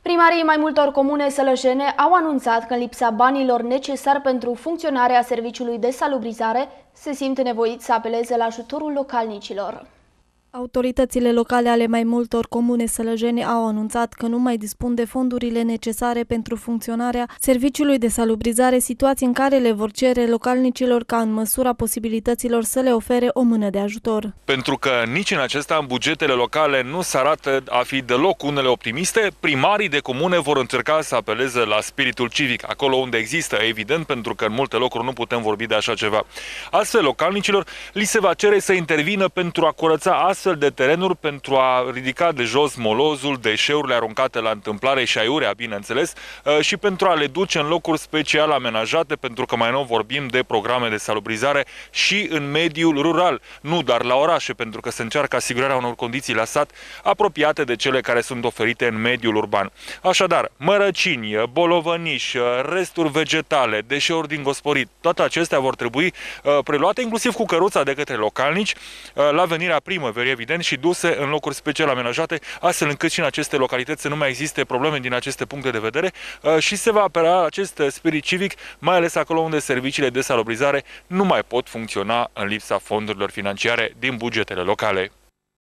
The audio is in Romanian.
Primarii mai multor comune sălăjene au anunțat că în lipsa banilor necesari pentru funcționarea serviciului de salubrizare se simt nevoiți să apeleze la ajutorul localnicilor. Autoritățile locale ale mai multor comune sălăjene au anunțat că nu mai dispun de fondurile necesare pentru funcționarea serviciului de salubrizare, situații în care le vor cere localnicilor ca în măsura posibilităților să le ofere o mână de ajutor. Pentru că nici în acesta în bugetele locale nu se arată a fi deloc unele optimiste, primarii de comune vor încerca să apeleze la spiritul civic, acolo unde există, evident, pentru că în multe locuri nu putem vorbi de așa ceva. Astfel, localnicilor li se va cere să intervină pentru a curăța astfel de terenuri, pentru a ridica de jos molozul, deșeurile aruncate la întâmplare și aiurea, bineînțeles, și pentru a le duce în locuri special amenajate, pentru că mai nou vorbim de programe de salubrizare și în mediul rural, nu doar la orașe, pentru că se încearcă asigurarea unor condiții la sat apropiate de cele care sunt oferite în mediul urban. Așadar, mărăcini, bolovăniși, resturi vegetale, deșeuri din gospodării, toate acestea vor trebui preluate, inclusiv cu căruța de către localnici, la venirea primăverii, evident, și duse în locuri special amenajate, astfel încât și în aceste localități să nu mai existe probleme din aceste puncte de vedere și se va apăra acest spirit civic, mai ales acolo unde serviciile de salubrizare nu mai pot funcționa în lipsa fondurilor financiare din bugetele locale.